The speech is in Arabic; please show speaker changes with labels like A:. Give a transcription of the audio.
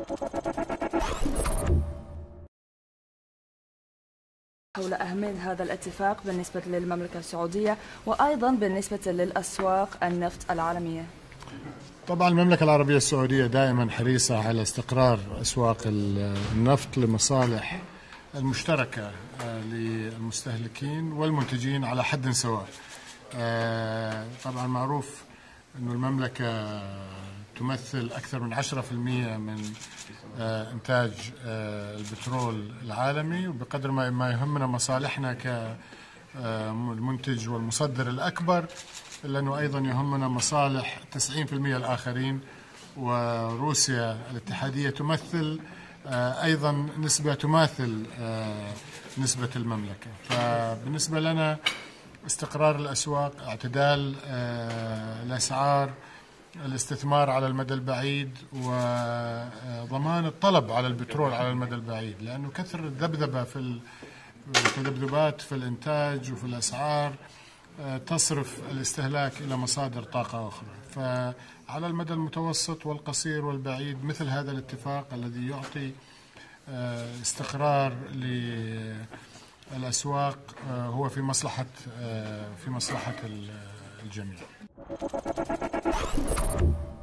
A: حول أهمية هذا الاتفاق بالنسبة للمملكة السعودية وأيضا بالنسبة للأسواق النفط العالمية.
B: طبعا المملكة العربية السعودية دائما حريصة على استقرار أسواق النفط لمصالح المشتركة للمستهلكين والمنتجين على حد سواء. طبعا معروف أن المملكة تمثل أكثر من 10% من إنتاج البترول العالمي، وبقدر ما يهمنا مصالحنا كالمنتج والمصدر الأكبر، إلا أنه أيضا يهمنا مصالح 90% الآخرين. وروسيا الاتحادية تمثل أيضا نسبة تماثل نسبة المملكة. فبالنسبة لنا استقرار الأسواق، اعتدال الأسعار، الاستثمار على المدى البعيد، وضمان الطلب على البترول على المدى البعيد، لأنه كثر الذبذبة في التذبذبات في الإنتاج وفي الأسعار تصرف الاستهلاك إلى مصادر طاقة أخرى. فعلى المدى المتوسط والقصير والبعيد مثل هذا الاتفاق الذي يعطي استقرار للأسواق هو في مصلحة الجميع.